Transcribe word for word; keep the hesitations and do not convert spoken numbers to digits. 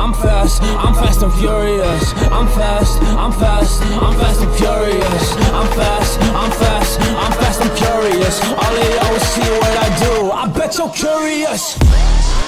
I'm fast, I'm fast and furious. I'm fast, I'm fast, I'm fast and furious. I'm fast, I'm fast, I'm fast and furious. All of y'all will see what I do, I bet you're curious.